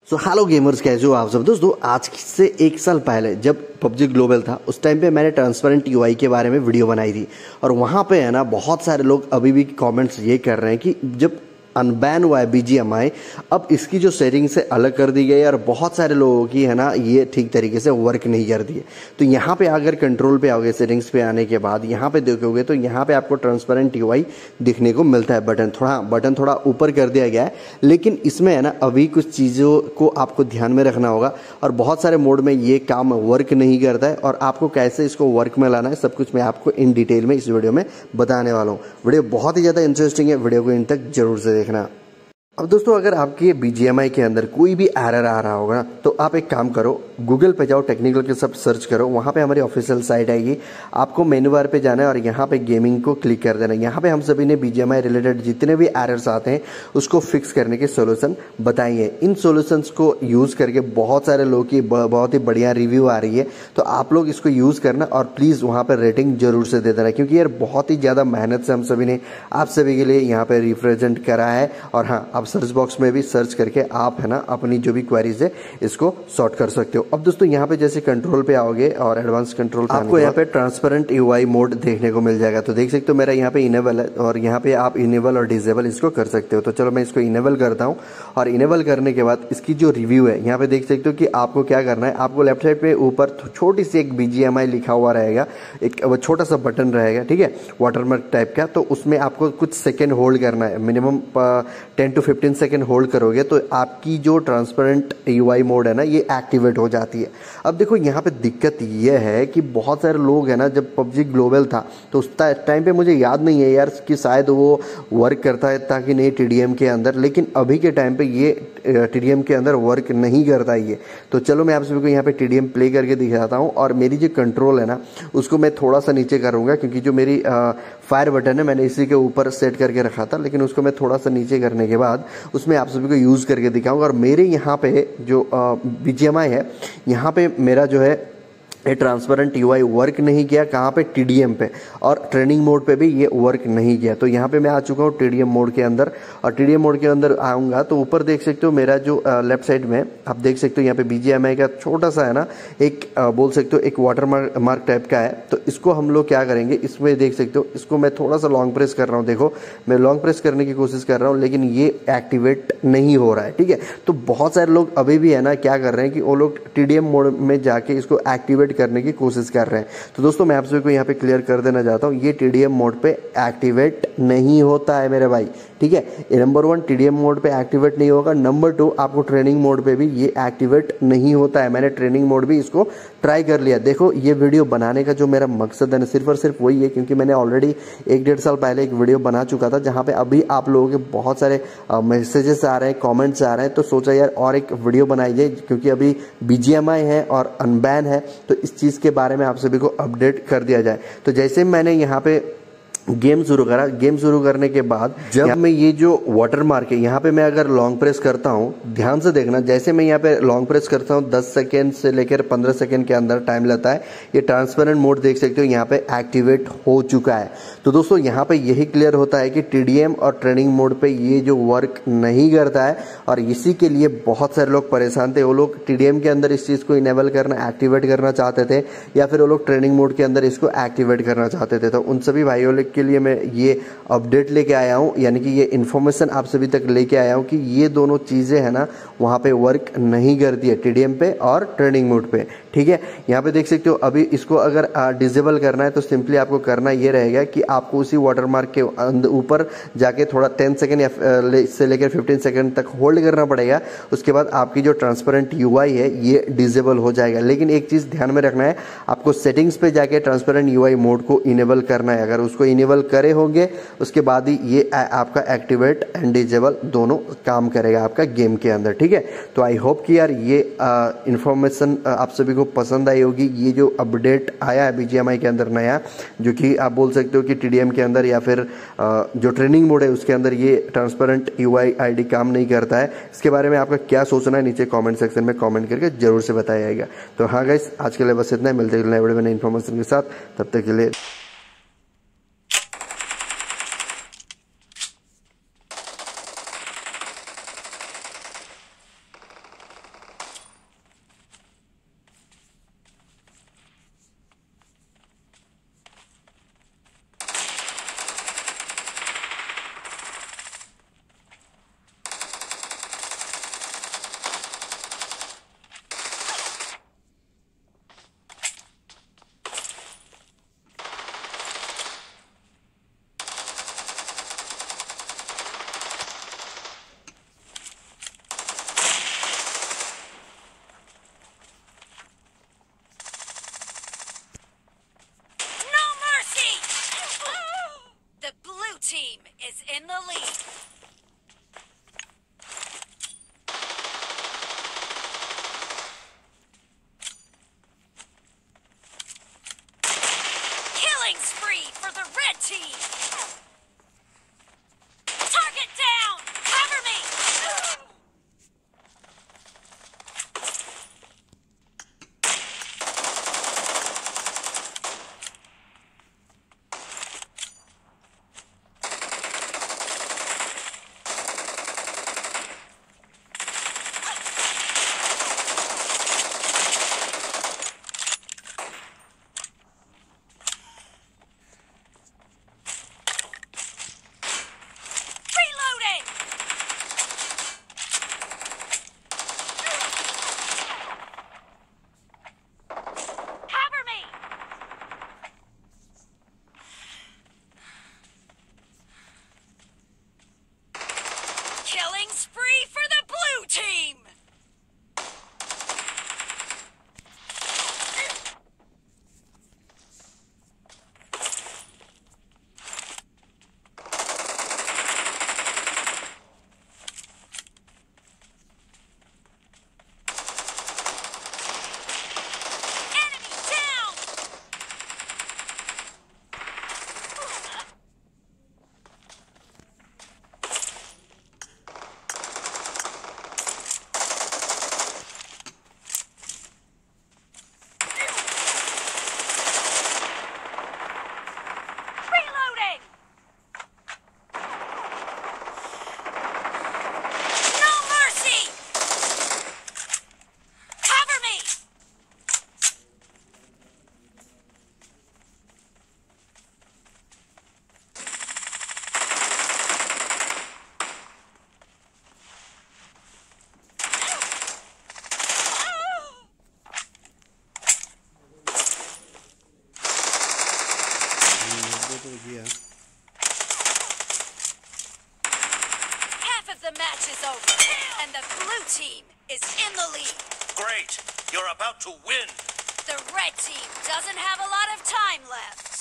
Hello gamers, कैसे हो आप सब। दोस्तों आज से एक साल पहले जब पबजी ग्लोबल था उस टाइम पे मैंने ट्रांसपेरेंट यूआई के बारे में वीडियो बनाई थी और वहाँ पे है ना बहुत सारे लोग अभी भी कमेंट्स ये कर रहे हैं कि जब अनबैन हुआ है बीजीएमआई, अब इसकी जो सेटिंग से अलग कर दी गई है और बहुत सारे लोगों की है ना ये ठीक तरीके से वर्क नहीं कर दी है। तो यहाँ पे अगर कंट्रोल पे आओगे, सेटिंग्स पे आने के बाद यहाँ पे देखोगे तो यहाँ पे आपको ट्रांसपेरेंट यूआई दिखने को मिलता है। बटन थोड़ा ऊपर कर दिया गया है, लेकिन इसमें है ना अभी कुछ चीज़ों को आपको ध्यान में रखना होगा और बहुत सारे मोड में ये काम वर्क नहीं करता है और आपको कैसे इसको वर्क में लाना है सब कुछ मैं आपको इन डिटेल में इस वीडियो में बताने वाला हूँ। वीडियो बहुत ही ज़्यादा इंटरेस्टिंग है, वीडियो को इन तक जरूर से देखना। अब दोस्तों अगर आपके बीजीएमआई के अंदर कोई भी एरर आ रहा होगा तो आप एक काम करो, गूगल पे जाओ, टेक्निकल के सब सर्च करो, वहाँ पे हमारी ऑफिशियल साइट आएगी। आपको मेनू बार पे जाना है और यहाँ पे गेमिंग को क्लिक कर देना। यहाँ पे हम सभी ने बीजीएमआई रिलेटेड जितने भी एरर्स आते हैं उसको फिक्स करने के सोल्यूशन बताएंगे। इन सोल्यूशंस को यूज़ करके बहुत सारे लोगों की बहुत ही बढ़िया रिव्यू आ रही है, तो आप लोग इसको यूज़ करना और प्लीज़ वहाँ पर रेटिंग जरूर से दे देना, क्योंकि यार बहुत ही ज़्यादा मेहनत से हम सभी ने आप सभी के लिए यहाँ पे रिप्रेजेंट करा है। और हाँ, आप सर्च बॉक्स में भी सर्च करके आप है ना अपनी जो भी क्वेरीज है इसको सॉर्ट कर सकते हो। अब दोस्तों यहाँ पे जैसे कंट्रोल पे आओगे और एडवांस कंट्रोल पे आपको यहाँ पे ट्रांसपेरेंट यूआई मोड देखने को मिल जाएगा। तो देख सकते हो मेरा यहाँ पे इनेबल है और यहाँ पे आप इनेबल और डिसेबल इसको कर सकते हो। तो चलो मैं इसको इनेबल करता हूँ और इनेबल करने के बाद इसकी जो रिव्यू है यहाँ पे देख सकते हो कि आपको क्या करना है। आपको लेफ्ट साइड पे ऊपर छोटी सी एक बीजीएमआई लिखा हुआ रहेगा, एक छोटा सा बटन रहेगा, ठीक है, वाटरमार्क टाइप का। तो उसमें आपको कुछ सेकेंड होल्ड करना है, मिनिमम 10 to 15 सेकेंड होल्ड करोगे तो आपकी जो ट्रांसपेरेंट यूआई मोड है ना ये एक्टिवेट हो जाती है। अब देखो यहाँ पे दिक्कत ये है कि बहुत सारे लोग है ना, जब पबजी ग्लोबल था तो उस टाइम पे मुझे याद नहीं है यार कि शायद वो वर्क करता है ताकि नहीं टीडीएम के अंदर, लेकिन अभी के टाइम पे ये टीडीएम के अंदर वर्क नहीं करता ये। तो चलो मैं आप सभी को यहाँ पे टीडीएम प्ले करके दिखाता हूँ और मेरी जो कंट्रोल है ना उसको मैं थोड़ा सा नीचे करूँगा, क्योंकि जो मेरी फायर बटन है मैंने इसी के ऊपर सेट करके रखा था, लेकिन उसको मैं थोड़ा सा नीचे करने के बाद उसमें आप सभी को यूज़ करके दिखाऊंगा। और मेरे यहाँ पे जो बीजीएमआई है यहाँ पे मेरा जो है ये ट्रांसपेरेंट यूआई वर्क नहीं किया, कहाँ पे टीडीएम पे, और ट्रेनिंग मोड पे भी ये वर्क नहीं किया। तो यहाँ पे मैं आ चुका हूँ टीडीएम मोड के अंदर और टीडीएम मोड के अंदर आऊँगा तो ऊपर देख सकते हो मेरा जो लेफ्ट साइड में आप देख सकते हो यहाँ पे बीजीएमआई का छोटा सा है ना एक बोल सकते हो एक वाटर मार्क टाइप का है। तो इसको हम लोग क्या करेंगे, इसमें देख सकते हो इसको मैं थोड़ा सा लॉन्ग प्रेस कर रहा हूँ। देखो मैं लॉन्ग प्रेस करने की कोशिश कर रहा हूँ लेकिन ये एक्टिवेट नहीं हो रहा है, ठीक है। तो बहुत सारे लोग अभी भी है ना क्या कर रहे हैं कि वो लोग टीडीएम मोड में जाके इसको एक्टिवेट करने की कोशिश कर रहे हैं। तो दोस्तों मैं आप सभी को यहाँ पे क्लियर कर देना चाहता हूँ, ये टीडीएम मोड पे एक्टिवेट नहीं होता है मेरे भाई, ठीक है। नंबर 1 टीडीएम मोड पे एक्टिवेट नहीं होगा, नंबर 2 आपको ट्रेनिंग मोड पे भी ये एक्टिवेट नहीं होता है। मैंने ट्रेनिंग मोड भी इसको ट्राई कर लिया। देखो ये वीडियो बनाने का जो मेरा मकसद है ना सिर्फ और सिर्फ वही है, क्योंकि मैंने ऑलरेडी 1-1.5 साल पहले एक वीडियो बना चुका था जहाँ पे अभी आप लोगों के बहुत सारे मैसेजेस आ रहे हैं, कॉमेंट्स आ रहे हैं, तो सोचा यार और एक वीडियो बनाई जाए, क्योंकि अभी बीजीएमआई है और अनबैन है तो इस चीज़ के बारे में आप सभी को अपडेट कर दिया जाए। तो जैसे मैंने यहाँ पे गेम शुरू करा, गेम शुरू करने के बाद जब मैं ये जो वाटर मार्क है यहाँ पे मैं अगर लॉन्ग प्रेस करता हूँ, ध्यान से देखना, जैसे मैं यहाँ पे लॉन्ग प्रेस करता हूँ 10 सेकेंड से लेकर 15 सेकेंड के अंदर टाइम लेता है। ये ट्रांसपेरेंट मोड देख सकते हो यहाँ पे एक्टिवेट हो चुका है। तो दोस्तों यहाँ पे यही क्लियर होता है कि टीडीएम और ट्रेनिंग मोड पे ये जो वर्क नहीं करता है और इसी के लिए बहुत सारे लोग परेशान थे। वो लोग टीडीएम के अंदर इस चीज़ को इनेबल करना, एक्टिवेट करना चाहते थे, या फिर वो लोग ट्रेनिंग मोड के अंदर इसको एक्टिवेट करना चाहते थे। तो उन सभी भाइयों के लिए मैं ये अपडेट लेके आया हूँ, यानी कि ये इन्फॉर्मेशन आप सभी तक लेके आया हूँ कि ये दोनों चीज़ें है ना वहाँ पे वर्क नहीं करती है, टीडीएम पे और ट्रेनिंग मोड पे, ठीक है। यहाँ पे देख सकते हो अभी इसको अगर डिसेबल करना है तो सिंपली आपको करना ये रहेगा कि आपको उसी वाटरमार्क के ऊपर जाके थोड़ा 10 सेकेंड या से लेकर 15 सेकेंड तक होल्ड करना पड़ेगा। उसके बाद आपकी जो ट्रांसपेरेंट यूआई है ये डिसेबल हो जाएगा। लेकिन एक चीज़ ध्यान में रखना है, आपको सेटिंग्स पे जाके ट्रांसपेरेंट यूआई मोड को इनेबल करना है। अगर उसको इनेबल करे होंगे उसके बाद ही ये आपका एक्टिवेट एंड डिसेबल दोनों काम करेगा आपका गेम के अंदर, ठीक है। तो आई होप कि यार ये इंफॉर्मेशन आप सभी को पसंद आई होगी। ये जो अपडेट आया है बीजीएमआई के अंदर नया, जो कि आप बोल सकते हो कि टीडीएम के अंदर या फिर जो ट्रेनिंग मोड है उसके अंदर ये ट्रांसपेरेंट यूआई आईडी काम नहीं करता है। इसके बारे में आपका क्या सोचना है नीचे कमेंट सेक्शन में कमेंट करके जरूर से बताइएगा। तो हाँ गाइस, आज के लिए बस इतना ही, मिलते हैं नए वीडियो में नई इन्फॉर्मेशन के साथ, तब तक के लिए। Half of the match is over, and the blue team is in the lead. Great! You're about to win! The red team doesn't have a lot of time left.